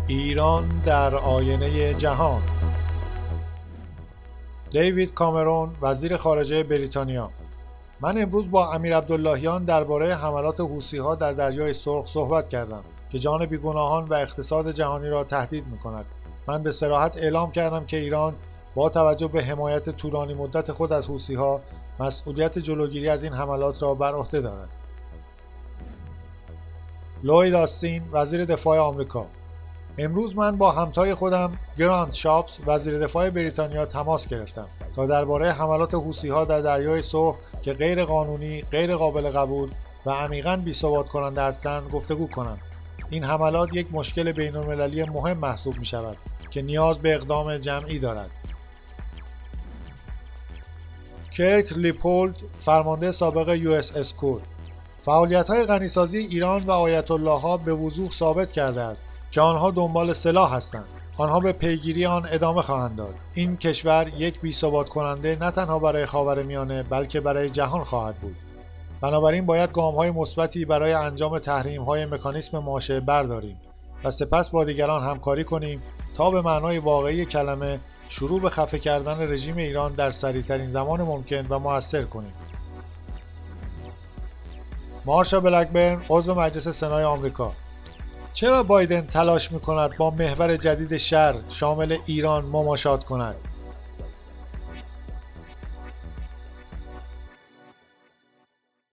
ایران در آینه جهان. دیوید کامرون، وزیر خارجه بریتانیا: من امروز با امیر عبداللهیان درباره حملات حوثی‌ها در دریای سرخ صحبت کردم که جان بیگناهان و اقتصاد جهانی را تهدید می‌کند. من به صراحت اعلام کردم که ایران با توجه به حمایت طولانی مدت خود از حوثی‌ها مسئولیت جلوگیری از این حملات را بر عهده دارد. لوید آستین، وزیر دفاع آمریکا: امروز من با همتای خودم گراند شاپز، وزیر دفاع بریتانیا تماس گرفتم تا درباره حملات حوثی‌ها در دریای سرخ که غیر قانونی، غیر قابل قبول و عمیقاً بی‌ثبات کننده هستند گفتگو کنم. این حملات یک مشکل بین‌المللی مهم محسوب می‌شود که نیاز به اقدام جمعی دارد. کرک لیپولد، فرمانده سابق USS کور: فعالیت‌های غنیسازی ایران و آیت الله‌ها به وضوح ثابت کرده است که آنها دنبال سلاح هستند. آنها به پیگیری آن ادامه خواهند داد. این کشور یک بی‌ثبات کننده نه تنها برای خاورمیانه بلکه برای جهان خواهد بود. بنابراین باید گام‌های مثبتی برای انجام تحریم‌های مکانیسم ماشه برداریم و سپس با دیگران همکاری کنیم تا به معنای واقعی کلمه شروع به خفه کردن رژیم ایران در سریع‌ترین زمان ممکن و مؤثر کنیم. مارشا بلکبرن، عضو مجلس سنای آمریکا: چرا بایدن تلاش می‌کند با محور جدید شر شامل ایران مماشات کند؟